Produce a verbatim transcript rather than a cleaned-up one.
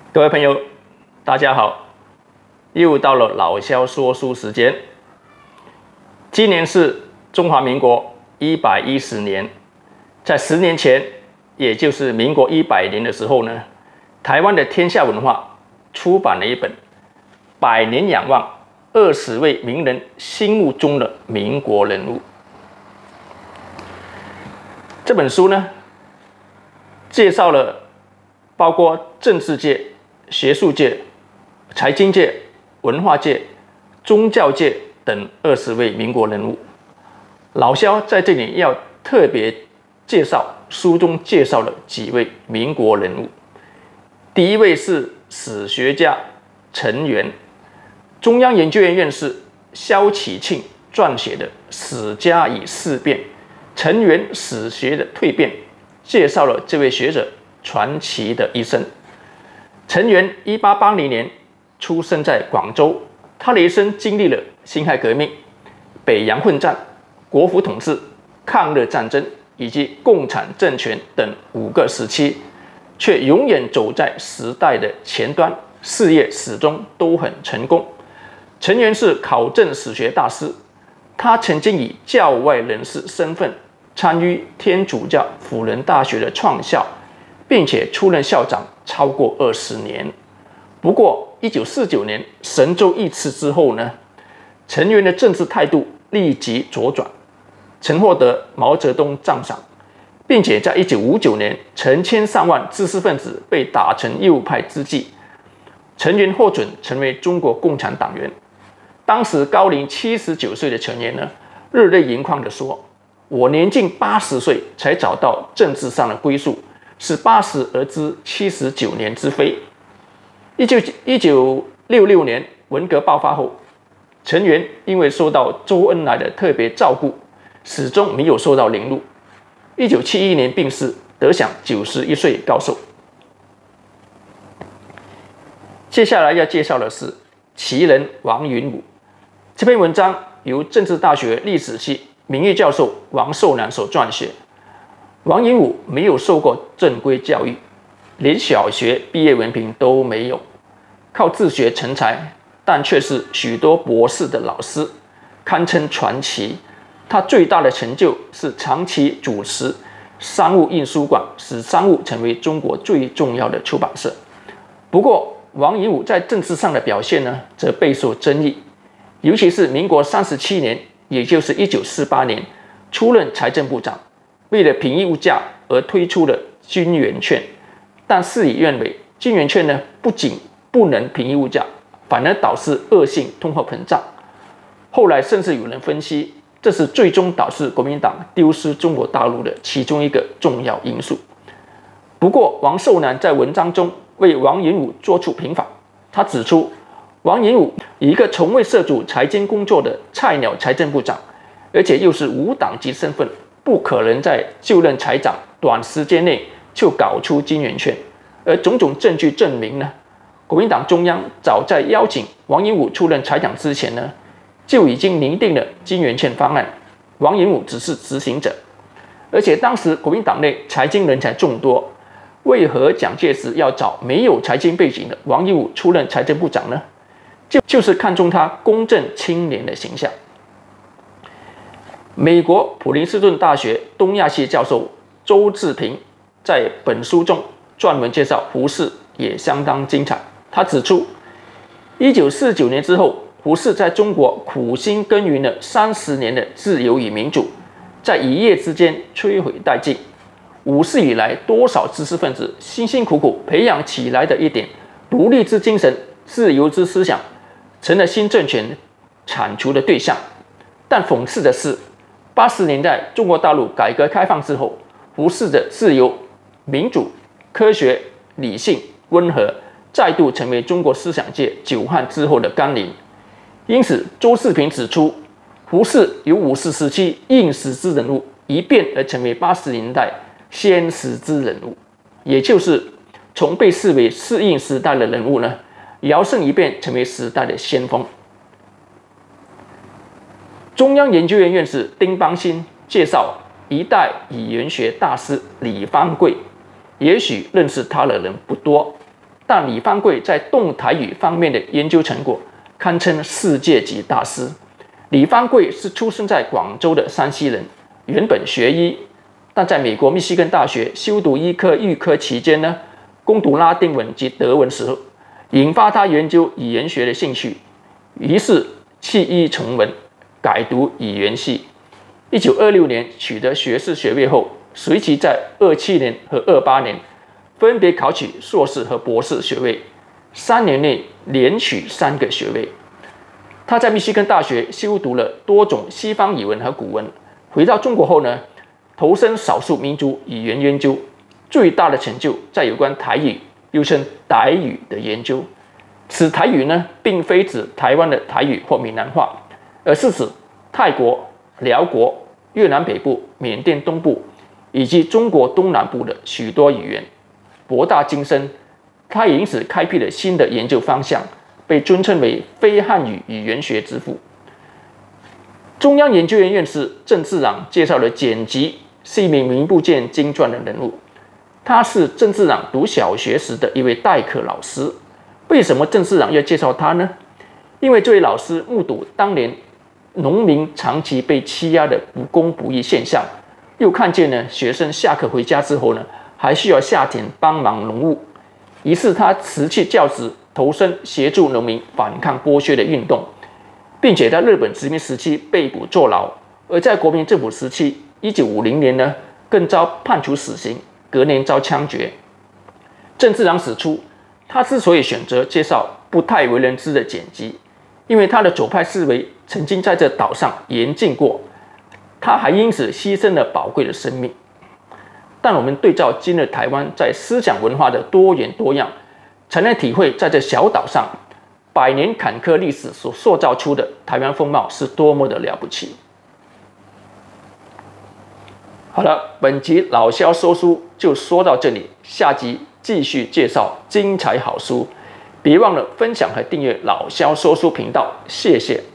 各位朋友，大家好，又到了老萧说书时间。今年是中华民国一百一十年，在十年前，也就是民国一百年的时候呢，台湾的天下文化出版了一本《百年仰望二十位名人心目中的民国人物》。这本书呢，介绍了包括政治界、学术界、财经界、文化界、宗教界等二十位民国人物。老萧在这里要特别介绍书中介绍了几位民国人物。第一位是史学家陈元，中央研究院院士萧启庆撰写的《史家与事变：陈元史学的蜕变》，介绍了这位学者传奇的一生。陈元一八八零年出生在广州，他的一生经历了辛亥革命、北洋混战、国府统治、抗日战争以及共产政权等五个时期，却永远走在时代的前端，事业始终都很成功。陈元是考证史学大师，他曾经以教外人士身份参与天主教辅仁大学的创校，并且出任校长超过二十年。不过，一九四九年神舟遇刺之后呢，陈元的政治态度立即左转，曾获得毛泽东赞赏，并且在一九五九年成千上万知识分子被打成右派之际，陈元获准成为中国共产党员。当时高龄七十九岁的陈元呢，热泪盈眶地说：“我年近八十岁才找到政治上的归宿，是八十而知七十九年之非。”一九六六年文革爆发后，陈元因为受到周恩来的特别照顾，始终没有受到凌辱。一九七一年病逝，得享九十一岁高寿。接下来要介绍的是奇人王云武。这篇文章由政治大学历史系名誉教授王寿南所撰写。王云武没有受过正规教育，连小学毕业文凭都没有，靠自学成才，但却是许多博士的老师，堪称传奇。他最大的成就是长期主持商务印书馆，使商务成为中国最重要的出版社。不过，王云武在政治上的表现呢，则备受争议。尤其是民国三十七年，也就是一九四八年，出任财政部长，为了平抑物价而推出了军援券。但事与愿违，军援券呢不仅不能平抑物价，反而导致恶性通货膨胀。后来甚至有人分析，这是最终导致国民党丢失中国大陆的其中一个重要因素。不过，王寿南在文章中为王云武做出评法，他指出，王云武以一个从未涉足财经工作的菜鸟财政部长，而且又是无党籍身份，不可能在就任财长短时间内就搞出军援券。而种种证据证明呢，国民党中央早在邀请王云武出任财长之前呢，就已经拟定了军援券方案，王云武只是执行者。而且当时国民党内财经人才众多，为何蒋介石要找没有财经背景的王云武出任财政部长呢？就就是看中他公正清廉的形象。美国普林斯顿大学东亚系教授周志平在本书中撰文介绍胡适，也相当精彩。他指出，一九四九年之后，胡适在中国苦心耕耘了三十年的自由与民主，在一夜之间摧毁殆尽。五四以来，多少知识分子辛辛苦苦培养起来的一点独立之精神、自由之思想，成了新政权铲除的对象。但讽刺的是，八十年代中国大陆改革开放之后，胡适的自由、民主、科学、理性、温和，再度成为中国思想界久旱之后的甘霖。因此，周世平指出，胡适由五四时期应时之人物，一变而成为八十年代先时之人物，也就是从被视为适应时代的人物呢，摇身一变成为时代的先锋。中央研究院院士丁邦新介绍一代语言学大师李方贵，也许认识他的人不多， 但李方贵在动台语方面的研究成果堪称世界级大师。李方贵是出生在广州的山西人，原本学医，但在美国密西根大学修读医科预科期间呢，攻读拉丁文及德文时，引发他研究语言学的兴趣，于是弃医从文，改读语言系。一九二六年取得学士学位后，随即在二七年和二八年分别考取硕士和博士学位，三年内连取三个学位。他在密西根大学修读了多种西方语文和古文，回到中国后呢，投身少数民族语言研究，最大的成就在有关台语，又称傣语的研究。此台语呢，并非指台湾的台语或闽南话，而是指泰国、辽国、越南北部、缅甸东部以及中国东南部的许多语言，博大精深。他也因此开辟了新的研究方向，被尊称为非汉语语言学之父。中央研究院院士郑志朗介绍了简吉是一名名不见经传的人物，他是郑志朗读小学时的一位代课老师。为什么郑志朗要介绍他呢？因为这位老师目睹当年农民长期被欺压的不公不义现象，又看见呢学生下课回家之后呢，还需要下田帮忙农务，于是他辞去教职，投身协助农民反抗剥削的运动，并且在日本殖民时期被捕坐牢，而在国民政府时期，一九五零年呢，更遭判处死刑，隔年遭枪决。郑志朗指出，他之所以选择介绍不太为人知的简吉，因为他的左派思维曾经在这岛上严禁过，他还因此牺牲了宝贵的生命。但我们对照今日台湾在思想文化的多元多样，才能体会在这小岛上百年坎坷历史所塑造出的台湾风貌是多么的了不起。好了，本集老萧说书就说到这里，下集继续介绍精彩好书，别忘了分享和订阅老萧说书频道，谢谢。